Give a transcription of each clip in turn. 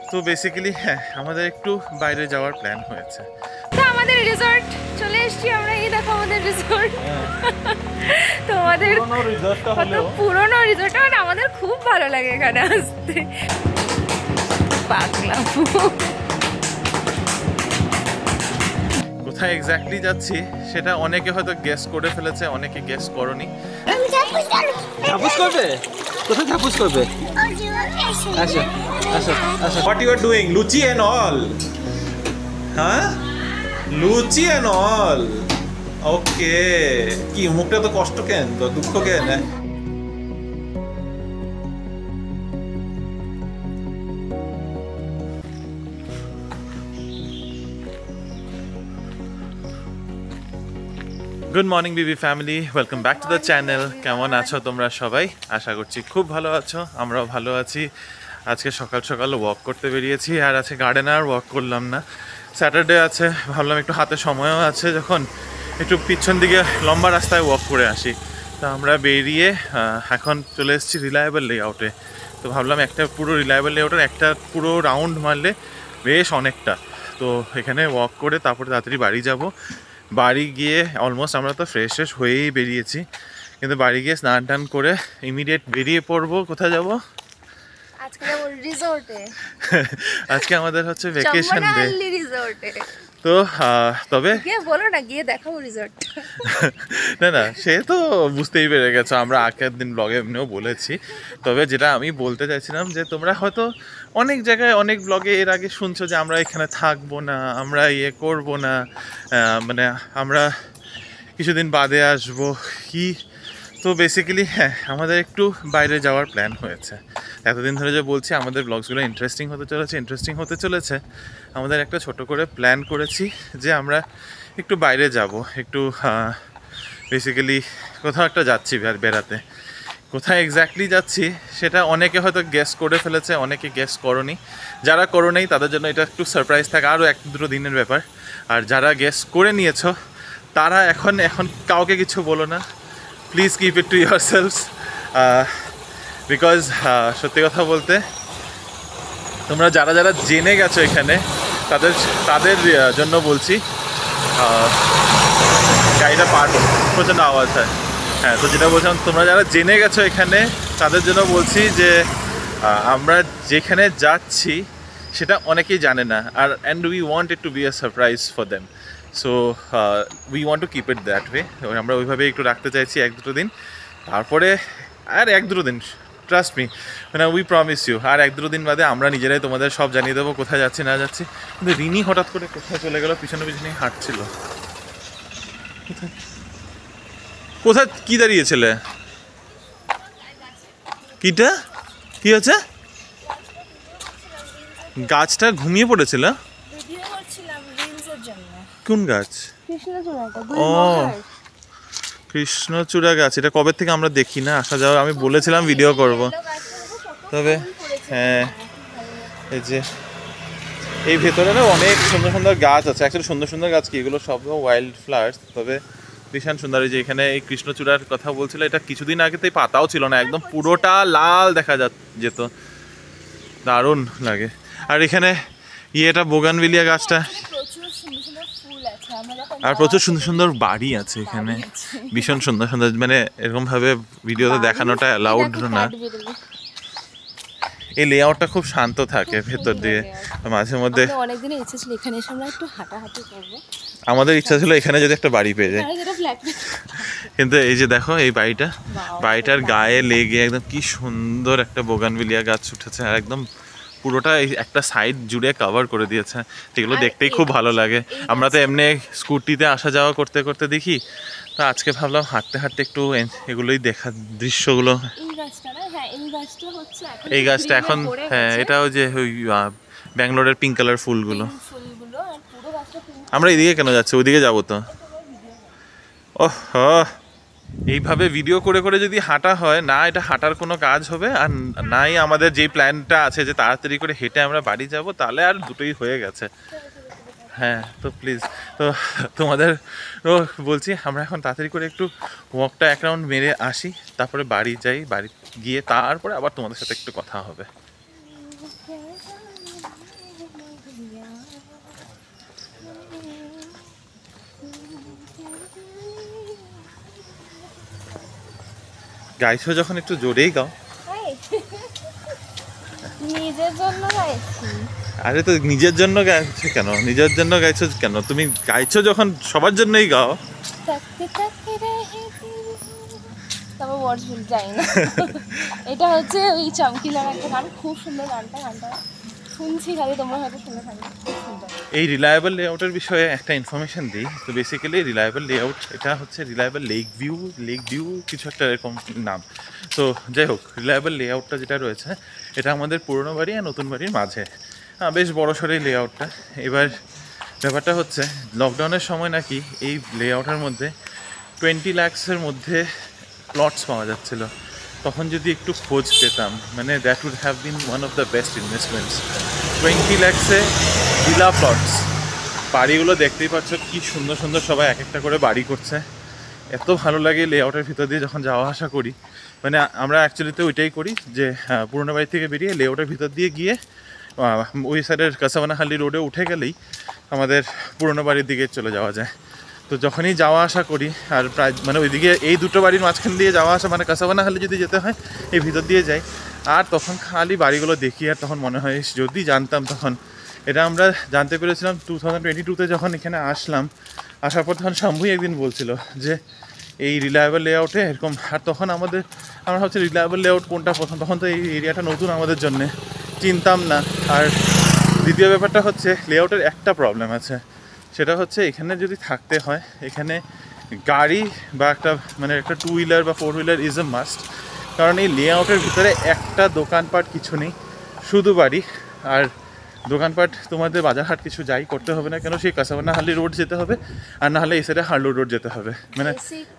তো বেসিক্যালি হ্যাঁ আমাদের একটু বাইরে যাওয়ার প্ল্যান হয়েছে। তো আমাদের রিসর্ট চলে এসেছি আমরা, এই দেখো আমাদের রিসর্ট। তো আমাদের পুরনো রিসর্ট, আমাদের খুব ভালো লাগে এখানে আসতে। পাগলা কোথায় এক্স্যাক্টলি যাচ্ছি সেটা অনেকে হয়তো গেস করে ফেলেছে, অনেকে গেস করনি। ঝাপুস করবে? কোথায় ঝাপুস করবে? আচ্ছা আচ্ছা আচ্ছা। What you are doing? Luchi and all? হ্যাঁ লুচি and all. ওকে, কি মুখটা তো কষ্ট কেন, তো দুঃখ কেন? গুড মর্নিং বিবি family, welcome back to the channel. কেমন আছো তোমরা সবাই? আশা করছি খুব ভালো আছো, আমরাও ভালো আছি। আজকে সকাল সকাল ওয়াক করতে বেরিয়েছি, আর আছে গার্ডেনে আর ওয়াক করলাম না, স্যাটারডে আছে, ভাবলাম একটু হাতে সময়ও আছে যখন একটু পিছন দিকে লম্বা রাস্তায় ওয়াক করে আসি। তো আমরা বেরিয়ে এখন চলে এসেছি রিলায়েবল লেআউটে। তো ভাবলাম একটা পুরো রিলায়েবল লেআউটের একটা পুরো রাউন্ড মারলে বেশ অনেকটা। তো এখানে ওয়াক করে তারপরে তাড়াতাড়ি বাড়ি যাব। বাড়ি গিয়ে অলমোস্ট আমরা তো ফ্রেশ হয়েই বেরিয়েছি, কিন্তু বাড়ি গিয়ে স্নান টান করে ইমিডিয়েট বেরিয়ে পড়বো। কোথায় যাব? আজকে যাব রিসর্টে। আজকে আমাদের হচ্ছে ভ্যাকেশন ডে রিসর্টে। তো তবে গিয়ে বলো না, গিয়ে দেখাবো রিসর্ট। না না, সে তো বুঝতেই পেরে গেছো, আমরা আগের দিন ব্লগে এমনিও বলেছি। তবে যেটা আমি বলতে চাইছিলাম যে তোমরা হয়তো অনেক জায়গায় অনেক ব্লগে এর আগে শুনছো যে আমরা এখানে থাকবো না, আমরা ইয়ে করবো না, মানে আমরা কিছুদিন বাদে আসবো কি। তো বেসিক্যালি হ্যাঁ আমাদের একটু বাইরে যাওয়ার প্ল্যান হয়েছে। এতদিন ধরে যে বলছি আমাদের ব্লগসগুলো ইন্টারেস্টিং হতে চলেছে, আমাদের একটা ছোট করে প্ল্যান করেছি যে আমরা একটু বাইরে যাব, একটু বেসিক্যালি কোথাও একটা যাচ্ছি বেড়াতে। কোথায় এক্স্যাক্টলি যাচ্ছি সেটা অনেকে হয়তো গেস করে ফেলেছে, অনেকে গেস করনি। যারা করো নেই তাদের জন্য এটা একটু সারপ্রাইজ থাকে, আরও 1-2 দিনের ব্যাপার। আর যারা গেস করে নিয়েছো তারা এখন কাউকে কিছু বলো না, please keep it to your selves. Because সত্যি কথা বলতে তোমরা যারা যারা জেনে গেছো এখানে তাদের জন্য বলছি। গাড়িটা পার প্রচণ্ড আওয়াজ হয়। হ্যাঁ, তো যেটা বলছিলাম, তোমরা যারা জেনে গেছো এখানে তাদের জন্য বলছি যে আমরা যেখানে যাচ্ছি সেটা অনেকেই জানে না, আর and we want it to be a surprise for them. So we want to keep it that way. আমরা ওইভাবে একটু রাখতে চাইছি 1-2 দিন, তারপরে আর 1-2 দিন, ট্রাস্ট মি, মানে উই প্রমিস ইউ, আর 1-2 দিন বাদে আমরা নিজেরাই তোমাদের সব জানিয়ে দেবো কোথায় যাচ্ছি না যাচ্ছি। কিন্তু রিনি হঠাৎ করে কোথায় চলে গেল, পিছনে পিছনে হাঁটছিল। কোথায় কি দাঁড়িয়েছিলে? কিটা কি হচ্ছে? গাছটা ঘুমিয়ে পড়েছিল? কোন গাছ? ও কৃষ্ণচূড়া গাছ। এটা কবে থেকে আমরা দেখি না, আসা যাওয়া। আমি বলেছিলাম ভিডিও করব, তবে হ্যাঁ এই যে এই ভেতরে না অনেক সুন্দর সুন্দর গাছ আছে। অ্যাকচুয়ালি সুন্দর সুন্দর গাছ কি, এগুলো সব ওয়াইল্ড ফ্লাওয়ার্স, তবে ভীষণ সুন্দর। এই যে এখানে এই কৃষ্ণচূড়ার কথা বলছিল, এটা কিছুদিন আগে তো এই পাতাও ছিল না, একদম পুরোটা লাল দেখা যেত, দারুণ লাগে। আর এখানে এটা বোগানভিলিয়া গাছটা, আর প্রচুর সুন্দর সুন্দর বাড়ি আছে এখানে, ভীষণ সুন্দর সুন্দর। মানে এরকম ভাবে ভিডিওতে দেখানোটা অ্যালাউড না। এই লেআউটটা খুব শান্ত থাকে ভেতর দিয়ে, মাঝে মধ্যে অনেকদিনের ইচ্ছা ছিল এখানে এসে আমরা একটু হাঁটাহাঁটি করব। আমাদের ইচ্ছা ছিল এখানে যদি একটা বাড়ি পেয়ে যায়, কিন্তু এই যে দেখো এই বাড়িটার গায়ে লেগে একদম কি সুন্দর একটা বোগানভিলিয়া গাছ উঠেছে, আর একদম পুরোটা একটা সাইড জুড়ে কভার করে দিয়েছে। সেগুলো দেখতেই খুব ভালো লাগে। আমরা তো এমনি স্কুটিতে আসা যাওয়া করতে করতে দেখি, তো আজকে ভাবলাম হাঁটতে হাঁটতে একটু এগুলোই দেখা, দৃশ্যগুলো। এই গাছটা এখন হ্যাঁ, এটা ওই যে ওই ব্যাঙ্গালোরের পিঙ্ক কালার ফুলগুলো। আমরা এদিকে কেন যাচ্ছি, ওইদিকে যাবো তো। ওহ, এইভাবে ভিডিও করে করে যদি হাঁটা হয় না, এটা হাঁটার কোনো কাজ হবে আর নাই। আমাদের যেই প্ল্যানটা আছে যে তাড়াতাড়ি করে হেঁটে আমরা বাড়ি যাব, তাহলে আর দুটোই হয়ে গেছে। হ্যাঁ, তো প্লিজ, তো তোমাদের বলছি আমরা এখন তাড়াতাড়ি করে একটু ওয়াকটা 1 রাউন্ড মেরে আসি, তারপরে বাড়ি যাই। বাড়ি গিয়ে তারপরে আবার তোমাদের সাথে একটু কথা হবে। গাইছো যখন একটু জোরেই গাও। নিজের জন্য গাইছি। আরে তো নিজের জন্য গাইছো কেন, নিজের জন্য গাইছো কেন? তুমি গাইছো যখন সবার জন্যই গাও। তবে ওয়ার্ড ভুল যাই না। এটা হচ্ছে ওই চমকিলার একটা গান, খুব সুন্দর গানটা শুনছি খালি, তোমরা হয়তো শুনে থাকবে। এই রিলায়েবল লেআউটের বিষয়ে একটা ইনফরমেশন দিই। তো বেসিক্যালি রিলায়েবল লেআউট এটা হচ্ছে রিলায়েবল লেক ভিউ কিছু একটা এরকম নাম। তো যাই হোক, রিলায়েবল লেআউটটা যেটা রয়েছে এটা আমাদের পুরনো বাড়ি আর নতুন বাড়ির মাঝে। বেশ বড় সড়ো লেআউটটা। এবার ব্যাপারটা হচ্ছে লকডাউনের সময় নাকি এই লেআউটের মধ্যে 20 লাখসের মধ্যে প্লটস পাওয়া যাচ্ছিল। তখন যদি একটু খোঁজ পেতাম, মানে that would have been one of the best investments. 20 লাখসে ভিলা প্লটস। বাড়িগুলো দেখতেই পাচ্ছ কি সুন্দর সুন্দর, সবাই এক একটা করে বাড়ি করছে। এত ভালো লাগে লেআউটের ভিতর দিয়ে যখন যাওয়া আসা করি। মানে আমরা অ্যাকচুয়ালিতে ওইটাই করি যে পুরোনো বাড়ি থেকে বেরিয়ে লেআউটের ভিতর দিয়ে গিয়ে ওই সাইডের কাসাবানাহাল্লি রোডে উঠে গেলেই আমাদের পুরোনো বাড়ির দিকে চলে যাওয়া যায়। তো যখনই যাওয়া আসা করি আর প্রায় মানে ওইদিকে এই দুটো বাড়ির মাঝখান দিয়ে যাওয়া আসা, মানে কাসাবানাহাল্লি যদি যেতে হয় এই ভিতর দিয়ে যাই, আর তখন খালি বাড়িগুলো দেখি আর তখন মনে হয় যদি জানতাম তখন। এটা আমরা জানতে পেরেছিলাম 2022-তে যখন এখানে আসলাম। আসার পর তখন শম্ভুই একদিন বলছিল যে এই রিলায়েবল লেআউটে এরকম, আর তখন আমরা ভাবছি রিলায়েবল লেআউট কোনটা প্রথম, তখন তো এই এরিয়াটা নতুন আমাদের জন্যে, চিনতাম না। আর দ্বিতীয় ব্যাপারটা হচ্ছে লেআউটের একটা প্রবলেম আছে, সেটা হচ্ছে এখানে যদি থাকতে হয় এখানে গাড়ি বা একটা মানে একটা 2 হুইলার বা 4 হুইলার ইজ এ মাস্ট। কারণ এই লেআউটের ভিতরে একটা দোকানপাট কিছু নেই, শুধু বাড়ি। আর দোকানপাট তোমাদের বাজারহাট কিছু যাই করতে হবে না কেন, সেই কাসাবানাহাল্লি রোড যেতে হবে, আর না হলে এই সাইডে হার্লো রোড যেতে হবে। মানে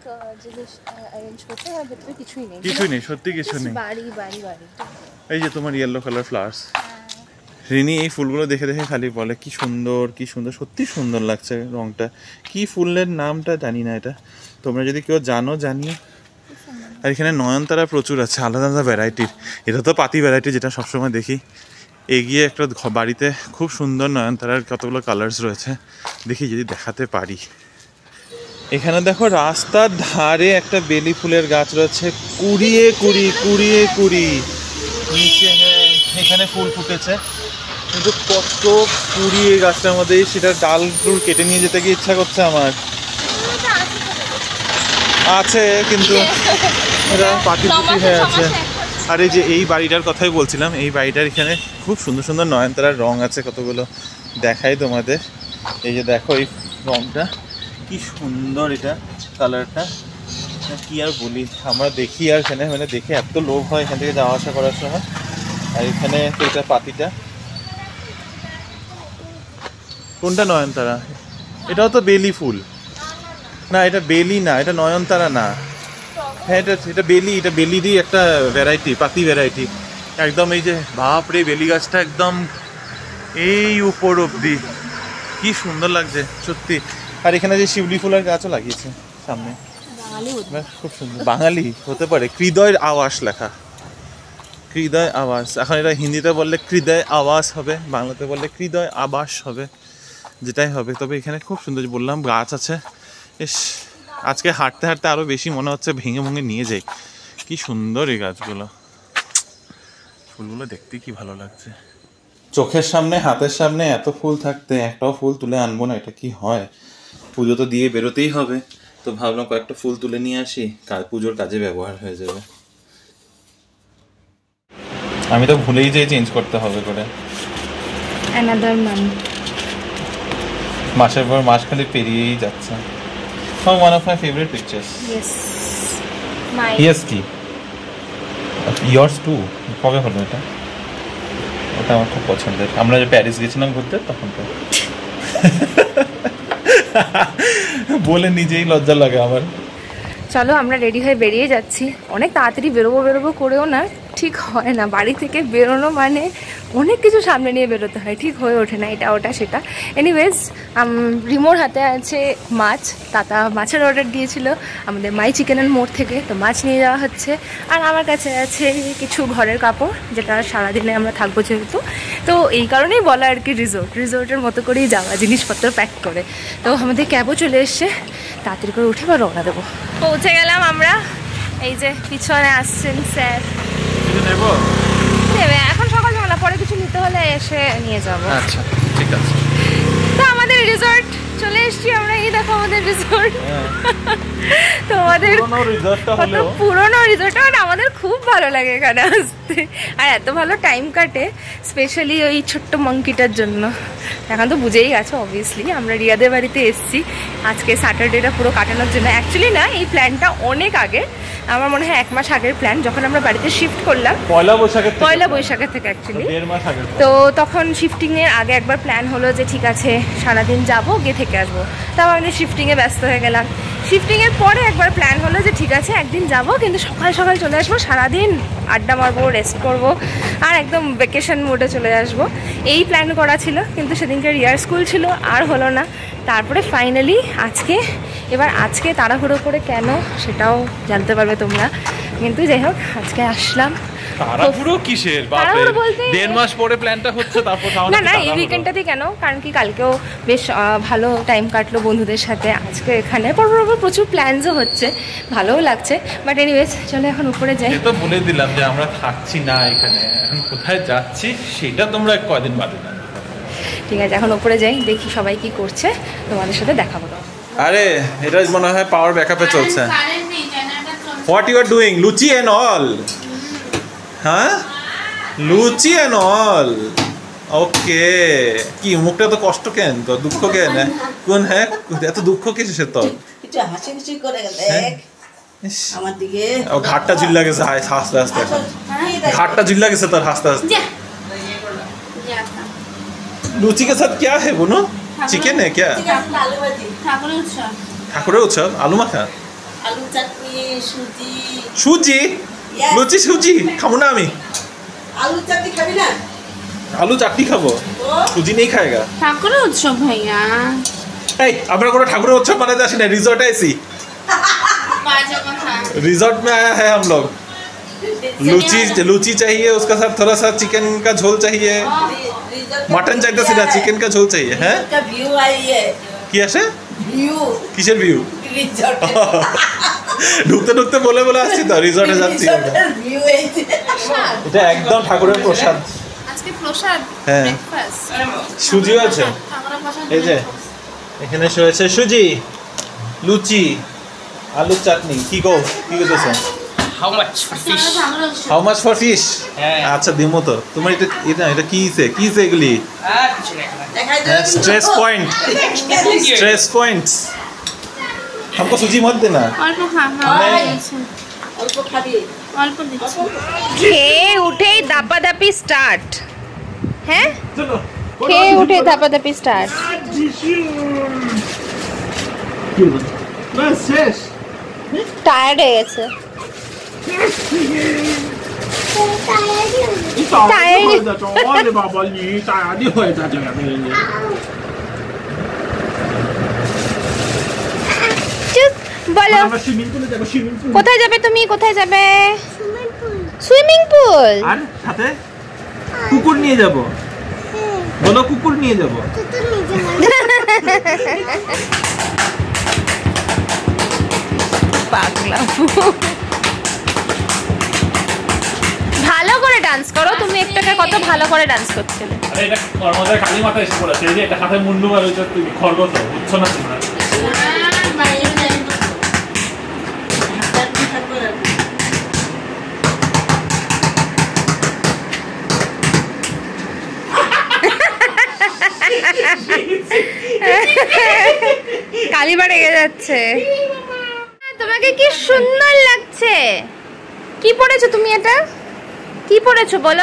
কিছুই নেই, সত্যি কিছু নেই। এই যে তোমার ইয়েলো কালার ফ্লাওয়ার্স, রিনি এই ফুলগুলো দেখে দেখে খালি বলে কি সুন্দর কি সুন্দর, সত্যি সুন্দর লাগছে রংটা। কি ফুলের নামটা জানি না, এটা তোমরা যদি কেউ জানো জানিও। আর এখানে নয়নতারা প্রচুর আছে, আলাদা আলাদা ভ্যারাইটির। এটা তো পাতি ভ্যারাইটি যেটা সবসময় দেখি। এগিয়ে একটা বাড়িতে খুব সুন্দর নয়নতারার কতগুলো কালার্স রয়েছে, দেখি যদি দেখাতে পারি। এখানে দেখো রাস্তার ধারে একটা বেলি ফুলের গাছ রয়েছে, কুড়িয়ে কুড়ি নিচে। হ্যাঁ, এখানে ফুল ফুটেছে, কিন্তু কত কুড়ি এই গাছটার মধ্যে, সেটা ডালগুলো কেটে নিয়ে যেতে গিয়ে ইচ্ছা করছে আমার। আছে কিন্তু এটা পাতি হয়ে আছে। আর এই যে এই বাড়িটার কথাই বলছিলাম, এই বাড়িটার এখানে খুব সুন্দর সুন্দর নয়নতারার রং আছে কতগুলো, দেখাই তোমাদের। এই যে দেখো এই রংটা কি সুন্দর, এটা কালারটা কি আর বলি। আমরা দেখি আর এখানে মানে দেখে এত লোভ হয় এখান থেকে যাওয়া আসা করার সময়। আর এখানে এটা পাতিটা, কোনটা নয়নতারা? এটাও তো বেলি ফুল না, এটা বেলি না, এটা নয়নতারা না। হ্যাঁ এটা বেলি, এটা বেলিরই একটা ভ্যারাইটি, পাতি ভ্যারাইটি একদম। এই যে বাপরে বেলি গাছটা একদম এই উপর অব্দি, কি সুন্দর লাগছে সত্যি। আর এখানে যে শিউলি ফুলের গাছও লাগিয়েছে সামনে, খুব সুন্দর। বাঙালি হতে পারে, হৃদয়ের আওয়াজ লেখা, হৃদয় আওয়াজ। এখন এটা হিন্দিতে বললে হৃদয় আওয়াজ হবে, বাংলাতে বললে হৃদয় আবাস হবে, যেটাই হবে। তবে এখানে খুব সুন্দর বললাম গাছ আছে। এস আজকে হাঁটতে হাঁটতে আরও বেশি মনে হচ্ছে ভেঙে ভেঙে নিয়ে যাই। কি সুন্দর এই গাছগুলো, ফুলগুলো দেখতে কি ভালো লাগছে। চোখের সামনে হাতের সামনে এত ফুল থাকতে একটাও ফুল তুলে আনবো না, এটা কি হয়? পুজো তো দিয়ে বেরোতেই হবে, তো ভাবলাম কয়েকটা ফুল তুলে নিয়ে আসি, পুজোর কাজে ব্যবহার হয়ে যাবে। আমি তো ভুলেই যাই চেঞ্জ করতে হবে করে। মাসের পর মাস খালি পেরিয়েই যাচ্ছে। One of my favorite pictures. Yes. Yes কি? Yours too. কবে হলো এটা? ওটা আমার খুব পছন্দের। আমরা যে প্যারিস গেছিলাম ঘুরতে তখন তো বলে নিজেই লজ্জা লাগে আমার। চলো আমরা রেডি হয়ে বেরিয়ে যাচ্ছি। অনেক তাড়াতাড়ি বেরোবো করেও না ঠিক হয় না, বাড়ি থেকে বেরোনো মানে অনেক কিছু সামনে নিয়ে বেরোতে হয়, ঠিক হয়ে ওঠে না এটা ওটা সেটা। এনিওয়েজ রিমোর হাতে আছে মাছ, তাতা মাছের অর্ডার দিয়েছিল আমাদের মাই চিকেনের মোড় থেকে, তো মাছ নিয়ে যাওয়া হচ্ছে। আর আমার কাছে আছে কিছু ঘরের কাপড়, যেটা সারাদিনে আমরা থাকবো যেহেতু, তো এই কারণেই বলা আর কি রিসোর্টের মতো করেই যাওয়া, জিনিসপত্র প্যাক করে। তো আমাদের ক্যাবও চলে এসছে, তাড়াতাড়ি করে উঠে বা রওনা দেবো। পৌঁছে গেলাম আমরা এই যে পিছনে আসছেন স্যার। কিছু নেব? নেবে এখন সকাল সকাল, পরে কিছু নিতে হলে এসে নিয়ে যাব। আচ্ছা ঠিক আছে। তো আমাদের রিসর্ট চলে এসেছি আমরা, এই দেখো আমাদের রিসর্ট। তো আমাদের পুরোনো রিসর্টটা মানে আমাদের খুব ভালো লাগে এখানে আসতে, আর এত ভালো টাইম কাটে, স্পেশালি ওই ছোট্ট মাংকিটার জন্য। এখন তো বুঝেই গেছো অবভিয়াসলি আমরা রিয়াদের বাড়িতে এসেছি আজকে স্যাটারডেটা পুরো কাটানোর জন্য। অ্যাকচুয়ালি না, এই প্ল্যানটা অনেক আগে, আমার মনে হয় 1 মাস আগের প্ল্যান, যখন আমরা বাড়িতে শিফট করলাম পয়লা বৈশাখের থেকে অ্যাকচুয়ালি। তো তখন শিফটিংয়ের আগে একবার প্ল্যান হলো যে ঠিক আছে সারাদিন যাবো, গিয়ে থেকে আসবো। তারপর আমি শিফটিংয়ে ব্যস্ত হয়ে গেলাম। শিফটিংয়ের পরে একবার প্ল্যান হলো যে ঠিক আছে একদিন যাবো, কিন্তু সকাল সকাল চলে আসবো, সারাদিন আড্ডা মারবো, রেস্ট করবো, আর একদম ভ্যাকেশন মোডে চলে আসবো। এই প্ল্যান করা ছিল, কিন্তু সেদিনকে রিয়ার স্কুল ছিল, আর হলো না। তারপরে ফাইনালি আজকে তাড়াহুড়ো করে কেন সেটাও জানতে পারবে তোমরা, কিন্তু যাই হোক আজকে আসলাম। তাড়াহুড়ো কিসের? তাড়াহুড়ো বলতে 1.5 মাস পরে প্ল্যানটা হচ্ছে, তারপর না এই উইকেন্ডটাতে কেন, কারণ কি কালকেও বেশ ভালো টাইম কাটলো বন্ধুদের সাথে। আজকে এখানে প্রচুর প্ল্যানসও হচ্ছে, ভালোও লাগছে। বাট এনিওয়েজ চলো এখন উপরে যাই। তো বলে দিলাম যে আমরা থাকছি না এখানে, এখন কোথায় যাচ্ছি সেটা তোমরা কয়দিন বাদে জানবে। ঠিক আছে এখন উপরে যাই, দেখি সবাই কি করছে, তোমাদের সাথে দেখাবো। আরে এটা মনে হয় পাওয়ার ব্যাকআপে চলছে। What you are doing? Luchi and all? হ্যাঁ লুচি এন্ড অল, ওকে। কি মুখটা তো কষ্ট কেন, তো দুঃখ কেন? কোন হ্যাঁ এত দুঃখ কিসে তোর? একটু হাসি খুশি করে দেখ আমার দিকে। ও ঘাটটা ঝুল্লা গেছে হাসতে হাসতে, घाटटा झुल्ला के साथ हंसता हंसता। लुची के साथ क्या है बोनो? चिकन है क्या? ठाकुरेर उत्सव आलू माखा, आलू चटनी, सुजी। सुजी? लुची सुजी खाबो ना आमी। आलू चटनी खाबी ना? आलू चटनी खाबो, सुजी नहीं खाएगा। ठाकुरेर उत्सव भैया। এই আমরা কোনো ঠাকুরের উৎসব মানাতে আসি না, রিসর্টে আইছি। रिजॉर्ट में आया है हम लोग। लुची चाहिए, उसके साथ थोड़ा सा चिकन का झोल चाहिए, मटन चाहिए, सीधा चिकन का झोल चाहिए। हैं का व्यू आई है কি আসে? व्यू কিসের ভিউ? रिजॉर्ट ঢুকতে ঢুকতে বলে বলে আসছি তো রিসর্টে যাচ্ছি। व्यू এইছে, এটা একদম ঠাকুরের প্রসাদ। আজকে প্রসাদ হ্যাঁ ব্রেকফাস্ট সুজিও আছে, ঠাকুরের প্রসাদ। এই যে এখানে রয়েছে সুজি, লুচি, আলু চাটনি। কি গো কি করতেছ? How much for fish? How much for fish? হ্যাঁ। আচ্ছা দিমো তো। তোমার এটা কিসে এগুলি? কিছু না এখানে। দেখাই দাও स्ट्रेस पॉइंट्स हमको सूजी मत देना। অল্প খা, অল্প খাবি, অল্প দিচ্ছি। খেয়ে উঠেই দাপাদাপি স্টার্ট। হ্যাঁ चलो খেয়ে উঠে দাপাদাপি স্টার্ট। बस शेष টায়ার্ড হয়ে গেছে। 你打的会的，找我的宝宝，你打的会的这个东西。 চুপ বলো, আমরা সুইমিং পুলে যাব, সুইমিং পুল। কোথায় যাবে তুমি? কোথায় যাবে? Swimming pool. আর সাথে কুকুর নিয়ে যাব, বলো কুকুর নিয়ে যাব। পাগলা। ভালো করে ডান্স করো তুমি, একটাকে কত ভালো করে ডান্স করছিলে। আরে এটা কর্মদের কালী মাথা এসে পড়েছে, এই যে এটা হাতে মুন্ডু আর ওইটা তুমি খরগোশ বুঝছো না তোমরা? বাইরে যাই। চাটনি খাবো না। কালিমা রেগে যাচ্ছে। তোমাকে কি সুন্দর লাগছে। কি পরেছো তুমি? এটা কি পরেছো বলো?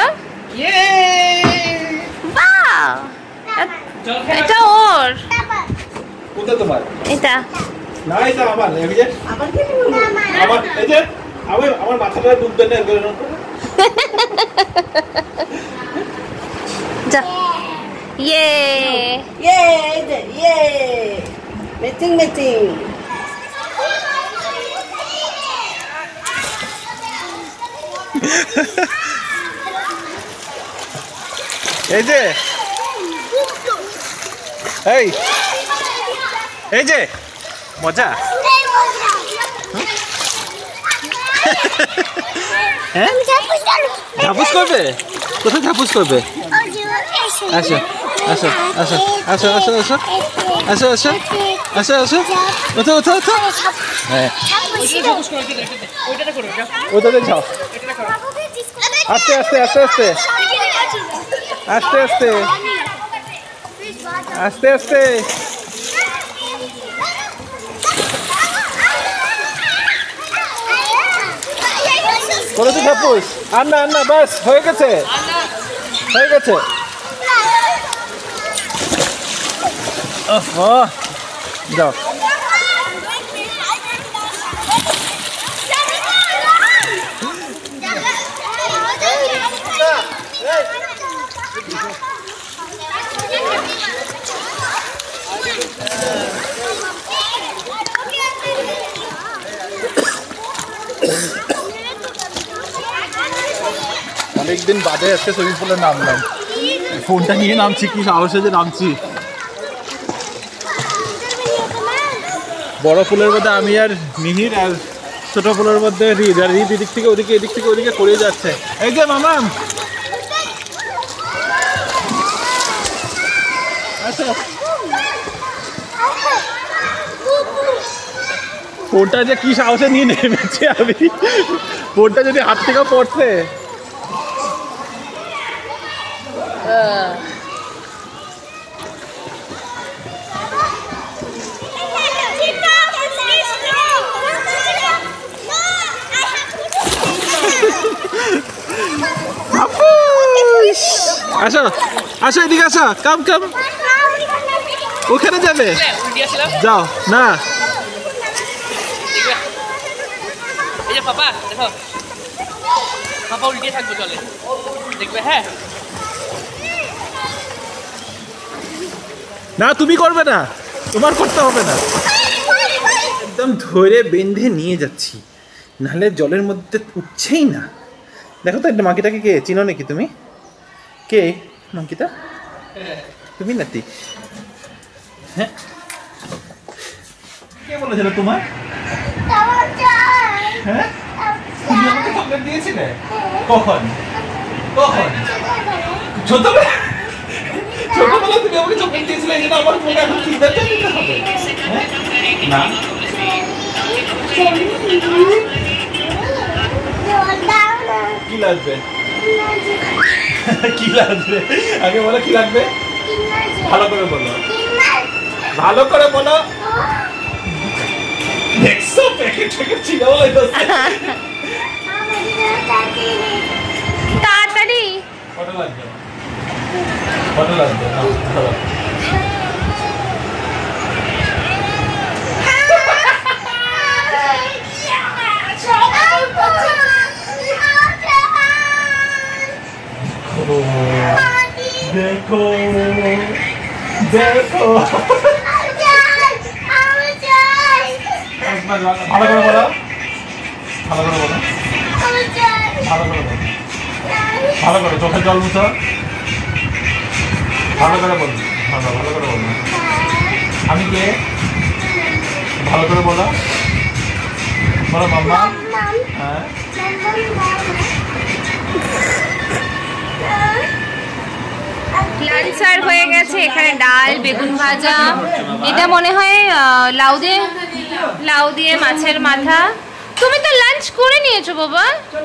বাহ, এটা ওর, কোনটা তোমার? এটা না এটা আমার, এই যে আবার কি আমার, এই যে আমার মাথাটা ডুববে না এরকম করে। যা। ইয়ে এই যে মিটিং এই যে এই যে মজা। হ্যাঁ ঝাপুস করবে? কোথায় ঝাপুস করবে? আসো আসো আসো আসো আসো আসো আসো আসো আসো আসো ওঠো ওঠো ওঠো। হ্যাঁ ওটাতে যাও, আস্তে আস্তে আস্তে আস্তে আস্তে আস্তে আস্তে আস্তে। করেছো ঝাপুস? আর না আর না, বাস হয়ে গেছে হয়ে গেছে। যাও অনেকদিন বাদে আজকে সুইমিং পুলে নামলাম, ফোনটা নিয়ে নামছি, কি সাহসে যে নামছি। বড় পুলের মধ্যে আমি আর মিহির, আর ছোট পুলের মধ্যে রিদ, আর রিদ এদিক থেকে ওদিকে এদিক থেকে ওদিকে করে যাচ্ছে। এই যে মামাম আচ্ছা, ফোনটা যে কি সাহসে নিয়ে নেমেছে আমি, ফোনটা যদি হাত থেকে পড়ছে। আসো আসো এদিকে আসো, কাম কাম, ওখানে যাবে, যাও না। এই যে পাপা দেখো, পাপা উল্টে থাকবে চলে, দেখবে। হ্যাঁ না তুমি করবে না, তোমার করতে হবে না। একদম ধরে বেঁধে নিয়ে যাচ্ছি, নাহলে জলের মধ্যে উঠছেই না। দেখো তো একটা মাকিটাকে, কে চিনো নাকি তুমি? কে মাকিটা? তুমি নাতি? হ্যাঁ কে বলেছিল তোমার? হ্যাঁ তুমি আমাকে চকলেট দিয়েছিলে? কখন কখন? ছোটবেলা? ছোটবেলা তুমি আমাকে চকলেট দিয়েছিলে, এই জন্য আমার ফোনে এখন কিনতে দিতে হবে? না কি লাগবে? কি লাগবে আগে বলো, কি লাগবে? ভালো করে বলো, ভালো করে বলো। দেখছো প্যাকেট প্যাকেট ছিল বলে তো। তাড়াতাড়ি কত লাগবে? কত লাগবে? চলো দেখো দেখো, ভালো করে বলো, ভালো করে বলো, ভালো করে বলো, ভালো করে চোখের জল মুছো, ভালো করে বলো, ভালো করে বলো। আমি কে? ভালো করে বলো, বলো মাম্মা। হ্যাঁ লাঞ্চ সার্ভ হয়ে গেছে, এখানে ডাল, বেগুন ভাজা, এটা মনে হয় লাউ দিয়ে মাছের মাথা। তুমি তো লাঞ্চ করে নিয়েছো বাবা।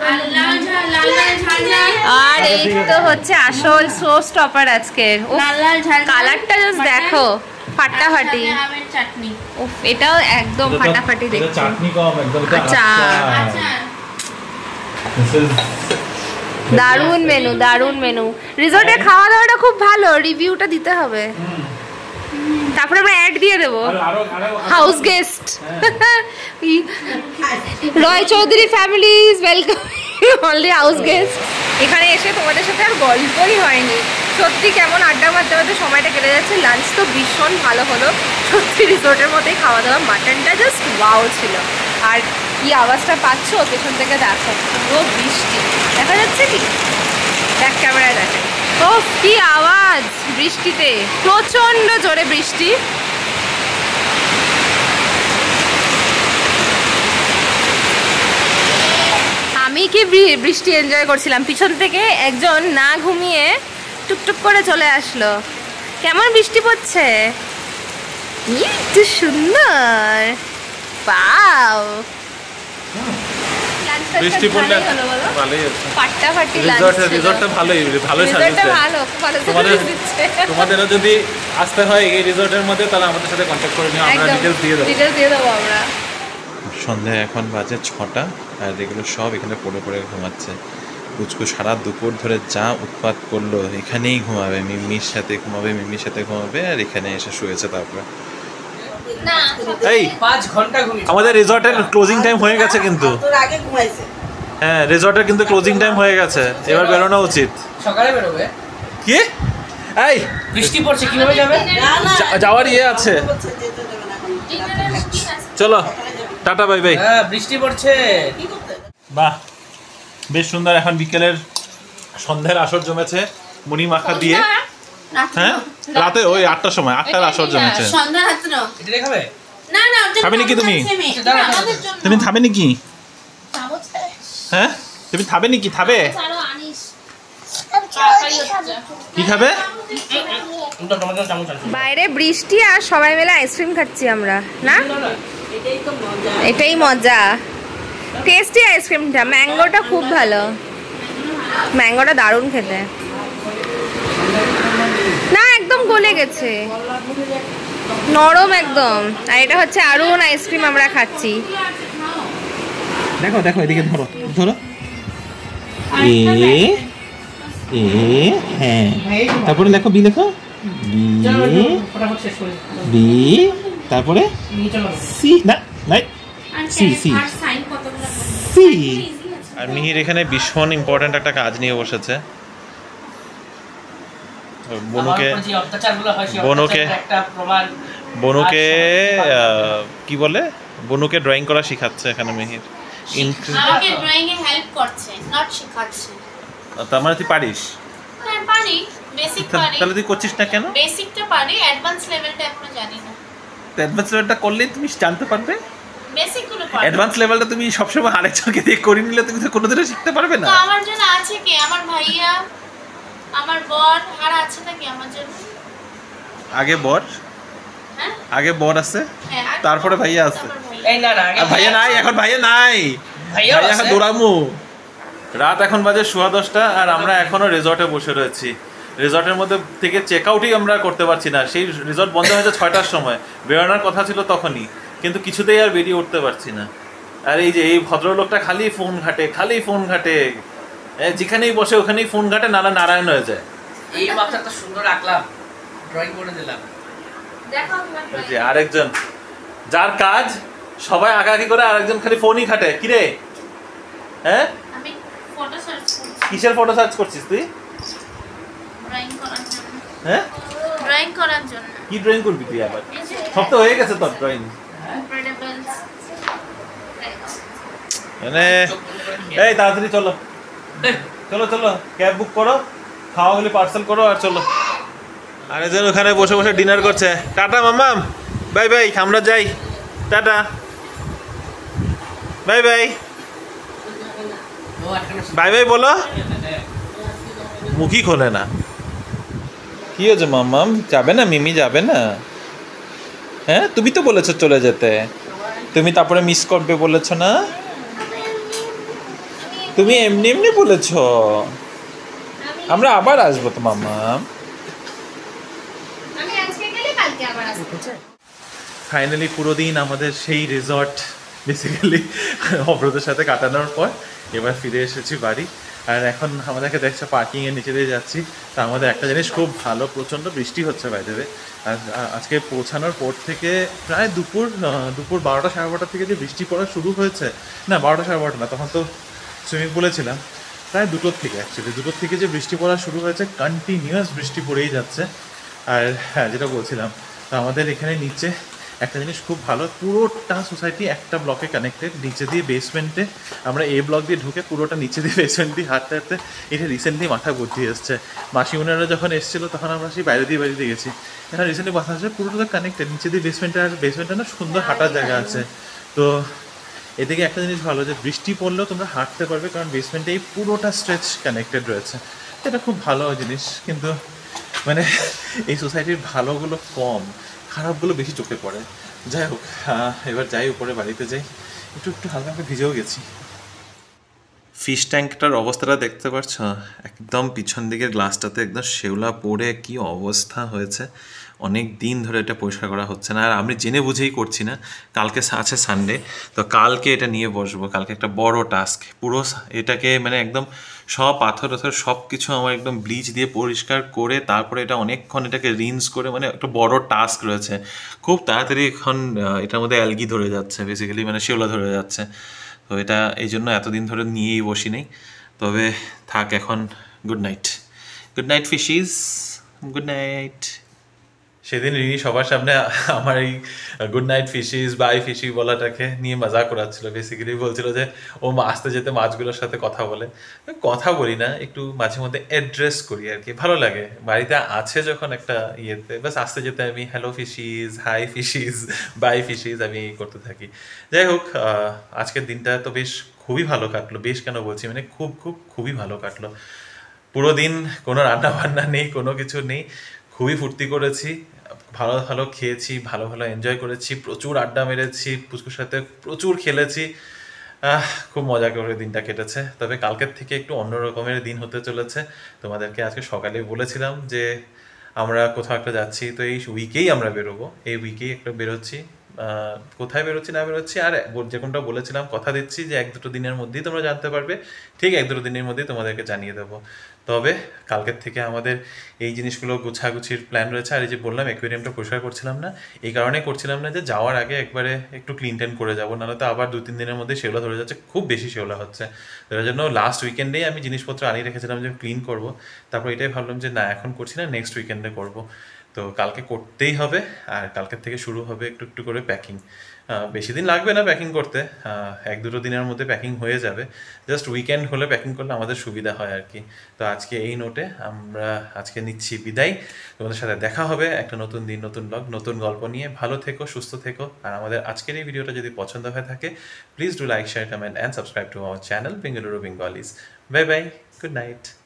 আর এই তো হচ্ছে আসল শো স্টপার আজকের, কালারটা জাস্ট দেখো, ফাটাফাটি। উফ এটাও একদম ফাটাফাটি দেখতে। চাটনি কম একদম। আচ্ছা দারুণ মেনু, দারুণ মেনু। রিসোর্টের খাওয়া দাওয়াটা খুব ভালো, রিভিউটা দিতে হবে। তারপরে আমরা অ্যাড দিয়ে দেবো, house guest Roy Chowdhury family is welcome all the house guest. এখানে এসে তোমাদের সাথে আর গল্পই হয়নি, সত্যি কেমন আড্ডা মারতে মারতে সময়টা কেটে যাচ্ছে। লাঞ্চ তো ভীষণ ভালো হলো, সত্যি রিসোর্টের মতোই খাওয়া দাওয়া। মাটনটা জাস্ট ওয়াও ছিল। আর কি আওয়াজটা পাচ্ছ পেছন থেকে, দেখো পুরো বৃষ্টি, দেখা যাচ্ছে কি? ব্যাক ক্যামেরায় দেখে, ও কি আওয়াজ বৃষ্টিতে, প্রচন্ড জোরে বৃষ্টি। আমি কি বৃষ্টি এনজয় করছিলাম, পিছন থেকে একজন না ঘুমিয়ে টুকটুক করে চলে আসলো। কেমন বৃষ্টি পড়ছে, কি সুন্দর, পাও বৃষ্টি পড়লে ভালোই আছে। ফাটাফাটি রিসর্টটা ভালোই ভালো সার্ভিস দেয়। তোমাদেরও যদি আসতে হয় এই রিসর্টের মধ্যে তাহলে আমাদের সাথে কন্ট্যাক্ট করে নিও, আমরা ডিটেইলস দিয়ে দেবো। আমরা সন্ধ্যা এখন বাজে 6টা আর এগুলো সব এখানে পড়ে পড়ে ঘুমাচ্ছে। কুচকু সারা দুপুর ধরে যা উৎপাত করলো, এখানেই ঘুমাবে, মিম্মির সাথে ঘুমাবে আর এখানে এসে শুয়েছে। তারপরে এই 5 ঘন্টা ঘুমিয়েছি। আমাদের রিসর্টের ক্লোজিং টাইম হয়ে গেছে কিন্তু। তোর আগে ঘুমাইছে। হ্যাঁ, রিসর্টের কিন্তু ক্লোজিং টাইম হয়ে গেছে, এবার বেরোনো উচিত। সকালে বেরোবে। কি এই বৃষ্টি পড়ছে, কিভাবে যাবে? না না যাওয়ার ইয়ে আছে, বলছে যেতে দেবে না এখন। ডিনারের ঠিক আছে। চলো টাটা বাই বাই। হ্যাঁ, বৃষ্টি পড়ছে। কি করতে? বাহ, বেশ সুন্দর। এখন বিকেলের সন্ধ্যার আসর জমেছে মুড়ি মাখা দিয়ে। হ্যাঁ, রাতে ওই 8টার সময়, 8টার আসর জমেছে। সন্ধ্যা রাত্র এটা দেখাবে? না না ওটা খাবে নাকি তুমি? আমাদের জন্য তুমি খাবে নাকি? চামচ হ্যাঁ, তুমি খাবে নাকি? খাবে আরো আনিস। কি খাবে? তো তোমার জন্য চামচ আনছি। বাইরে বৃষ্টি আর সবাই মিলে আইসক্রিম খাচ্ছি আমরা, না এটাই তো মজা। এটাই মজা। টেস্টি আইসক্রিমটা, ম্যাঙ্গোটা খুব ভালো, ম্যাঙ্গোটা দারুণ খেতে। না একদম গলে গেছে, নরম একদম। আর এটা হচ্ছে আরুন আইসক্রিম আমরা খাচ্ছি। দেখো দেখো এদিকে ধরো ধরো। এ হ্যাঁ, তারপরে লেখো বি, লেখো বি, ফটাফট শেষ করে বি, তারপরে নিয়ে চলো। সি, না নাই সি সি আর সাইন কতগুলো সি। আর মিহির এখানে ভীষণ ইম্পর্ট্যান্ট একটা কাজ নিয়ে বসেছে। বনুকে আমার উপর যে অত্যাচারগুলো হয়, সেই বনুকে- অত্যাচারের একটা প্রমাণ। বনুকে কি বলে, বনুকে ড্রয়িং করা শিখাচ্ছে এখানে মিহির। আমাকে ড্রয়িং এ হেল্প করছে, নট শেখাচ্ছে। তার মানে তুই পারিস? হ্যাঁ পারি, বেসিক পারি। তাহলে তুই করছিস না কেন? বেসিকটা পারি, অ্যাডভান্স লেভেলটা এখনো জানি না। অ্যাডভান্স লেভেলটা করলেই তুমি জানতে পারবে। বেসিক গুলো পারি। অ্যাডভান্স লেভেলটা তুমি সবসময় আরেকজনকে দিয়ে করে নিলে তুমি তো কোনোদিনও শিখতে পারবে না। তো আমার জন্য আছে কি? আমার ভাইয়া, আমার বর, আর আছে নাকি আমার জন্য? আগে বর, হ্যাঁ আগে বর আছে, হ্যাঁ, আর তারপরে ভাইয়া আছে। তারপর ভাইয়া। এই না না, আগে আর ভাইয়া নাই, এখন ভাইয়া নাই, ভাইয়াও ভাইয়া এখন আছে। দৌড়ামু। রাত এখন বাজে 10:15 আর আমরা এখনো রিসর্টে বসে রয়েছি। রিসর্টের মধ্যে থেকে চেক আউটই আমরা করতে পারছি না। সেই রিসর্ট বন্ধ হয়েছে 6টার সময়, বেরোনোর কথা ছিল তখনই, কিন্তু কিছুতেই আর বেরিয়ে উঠতে পারছি না। আর এই যে এই ভদ্রলোকটা খালি ফোন ঘাটে, যেখানেই বসে ওখানেই ফোন ঘাটে, নারায়ণ হয়ে যায়। এই মাপটা তো সুন্দর রাখলাম, ড্রয়িং করে দিলাম। দেখাও তোমার এই যে drawing। আরেকজন, যার কাজ সবাই আঁকাআঁকি করে, আরেকজন খালি ফোনই ঘাটে। কিরে, হ্যাঁ আমি ফটো সার্চ করছি কিসের ফটো সার্চ করছিস তুই? ড্রয়িং করার জন্য। হ্যাঁ, ড্রয়িং করার জন্য। কি ড্রয়িং করবি তুই আবার? এই যে সব তো হয়ে গেছে তোর ড্রয়িং। incredibles। মানে চোখ বন্ধ করে খেয়ে এই তাড়াতাড়ি চলো চলো ক্যাব বুক করো, খাওয়া হলে পার্সেল করো আর চলো। আরেকজন ওখানে বসে বসে ডিনার করছে। টাটা মাম্মাম, বাই বাই, আমরা যাই, টাটা বাই বাই। ও আটকানো বাই বাই বলো, মুখই খোলে না। কি হয়েছে মাম্মাম, যাবে না? মিমি যাবে না? হ্যাঁ, তুমি তো বলেছো চলে যেতে, তুমি তারপরে মিস করবে বলেছো না? তুমি এমনি এমনি বলেছো, আমরা আবার আসবো তো মাম্মাম। আমি আজকে গেলে কালকে আবার আসবো। ফাইনালি পুরো দিন আমাদের সেই রিসর্ট বেসিক্যালি অব্রতের সাথে কাটানোর পর এবার ফিরে এসেছি বাড়ি। আর এখন আমাদেরকে দেখছে পার্কিংয়ের নিচে দিয়ে যাচ্ছি। তা আমাদের একটা জিনিস খুব ভালো, প্রচণ্ড বৃষ্টি হচ্ছে বাইরে। আর আজকে পৌঁছানোর পর থেকে প্রায় দুপুর 12টা সাড়ে 12টা থেকে যে বৃষ্টি পড়া শুরু হয়েছে, না 12টা সাড়ে 12টা না, তখন তো সুইমিং পুলে ছিলাম, প্রায় 2টোর থেকে অ্যাকচুয়ালি 2টোর থেকে যে বৃষ্টি পড়া শুরু হয়েছে, কন্টিনিউয়াস বৃষ্টি পড়েই যাচ্ছে। আর হ্যাঁ, যেটা বলছিলাম, তো আমাদের এখানে নিচে একটা জিনিস খুব ভালো, পুরোটা সোসাইটি একটা ব্লকে কানেক্টেড, নিচে দিয়ে বেসমেন্টে আমরা এই ব্লক দিয়ে ঢুকে পুরোটা নিচে দিয়ে বেসমেন্ট দিয়ে হাঁটতে হাঁটতে এটা রিসেন্টলি মাথা বুদ্ধি এসছে। মাসিমুনারা যখন এসেছিলো তখন আমরা সেই বাইরে দিয়ে গেছি, এখন রিসেন্টলি মাথা আসছে পুরোটা কানেক্টেড, নিচে দিয়ে বেসমেন্টে। আর বেসমেন্টে না সুন্দর হাঁটার জায়গা আছে। তো এদিকে একটা জিনিস ভালো যে বৃষ্টি পড়লেও তোমরা হাঁটতে পারবে, কারণ বেসমেন্টে এই পুরোটা স্ট্রেচ কানেক্টেড রয়েছে। এটা খুব ভালো জিনিস, কিন্তু মানে এই সোসাইটির ভালোগুলো কম, খারাপগুলো বেশি চোখে পড়ে। যাই হোক, এবার যাই উপরে বাড়িতে যাই। একটু একটু হালকা হালকা ভিজেও গেছি। ফিশ ট্যাঙ্কটার অবস্থাটা দেখতে পাচ্ছ, একদম পিছন দিকের গ্লাসটাতে একদম শেওলা পড়ে কি অবস্থা হয়েছে। অনেক দিন ধরে এটা পরিষ্কার করা হচ্ছে না, আর আমি জেনে বুঝেই করছি না। কালকে আছে সানডে, তো কালকে এটা নিয়ে বসবো। কালকে একটা বড় টাস্ক, পুরো এটাকে মানে একদম সব পাথর টাথর সব কিছু আমার একদম ব্লিচ দিয়ে পরিষ্কার করে তারপরে এটা অনেকক্ষণ এটাকে রিন্স করে, মানে একটা বড় টাস্ক রয়েছে। খুব তাড়াতাড়ি এখন এটার মধ্যে অ্যালগি ধরে যাচ্ছে, বেসিক্যালি মানে শেওলা ধরে যাচ্ছে। তো এটা এই জন্য এতদিন ধরে নিয়েই বসি নেই। তবে থাক এখন। Good night fishies, good night. সেদিন রিনি সবার সামনে আমার এই good night fishies, bye fishy বলাটাকে নিয়ে মজা করাচ্ছিল। বেসিক্যালি বলছিল যে ও আসতে যেতে মাছগুলোর সাথে কথা বলে। কথা বলি না, একটু মাঝে মধ্যে অ্যাড্রেস করি আর কি, ভালো লাগে। বাড়িতে আছে যখন একটা ইয়েতে, বাস আসতে যেতে আমি hello fishies, hi fishies, bye fishies আমি করতে থাকি। যাই হোক, আজকের দিনটা তো বেশ খুবই ভালো কাটলো। বেশ কেন বলছি, মানে খুবই ভালো কাটলো। পুরো দিন কোনো রান্না বান্না নেই, কোনো কিছু নেই, খুবই ফুর্তি করেছি, ভালো খেয়েছি, ভালো এনজয় করেছি, প্রচুর আড্ডা মেরেছি, পুচকুর সাথে প্রচুর খেলেছি। খুব মজা করে দিনটা কেটেছে। তবে কালকের থেকে একটু অন্য রকমের দিন হতে চলেছে। তোমাদেরকে আজকে সকালে বলেছিলাম যে আমরা কোথাও একটা যাচ্ছি, তো এই উইকেই আমরা বেরোবো, এই উইকেই একটা বেরোচ্ছি। কোথায় বেরোচ্ছি না বেরোচ্ছি আর যে কোনটা বলেছিলাম, কথা দিচ্ছি যে 1-2 দিনের মধ্যেই তোমরা জানতে পারবে। ঠিক 1-2 দিনের মধ্যেই তোমাদেরকে জানিয়ে দেবো। তবে কালকের থেকে আমাদের এই জিনিসগুলো গোছাগুছির প্ল্যান রয়েছে। আর এই যে বললাম অ্যাকোয়ারিয়ামটা পরিষ্কার করছিলাম না, এই কারণে করছিলাম না যে যাওয়ার আগে একবারে একটু ক্লিন টেন করে যাবো, নাহলে তো আবার 2-3 দিনের মধ্যে শেওলা ধরে যাচ্ছে, খুব বেশি শেওলা হচ্ছে। তার জন্য লাস্ট উইকেন্ডেই আমি জিনিসপত্র আনিয়ে রেখেছিলাম যে ক্লিন করবো। তারপর এটাই ভাবলাম যে না, এখন করছি না, নেক্সট উইকেন্ডে করবো। তো কালকে করতেই হবে। আর কালকের থেকে শুরু হবে একটু একটু করে প্যাকিং। বেশি দিন লাগবে না প্যাকিং করতে, 1-2 দিনের মধ্যে প্যাকিং হয়ে যাবে। জাস্ট উইকেন্ড হলে প্যাকিং করলে আমাদের সুবিধা হয় আর কি। তো আজকে এই নোটে আমরা আজকে নিচ্ছি বিদায়। তোমাদের সাথে দেখা হবে একটা নতুন দিন, নতুন ব্লগ, নতুন গল্প নিয়ে। ভালো থেকো, সুস্থ থেকো। আর আমাদের আজকের এই ভিডিওটা যদি পছন্দ হয়ে থাকে, please do like, share, comment and subscribe to our channel Bengaluru Bengalis. Bye bye, good night.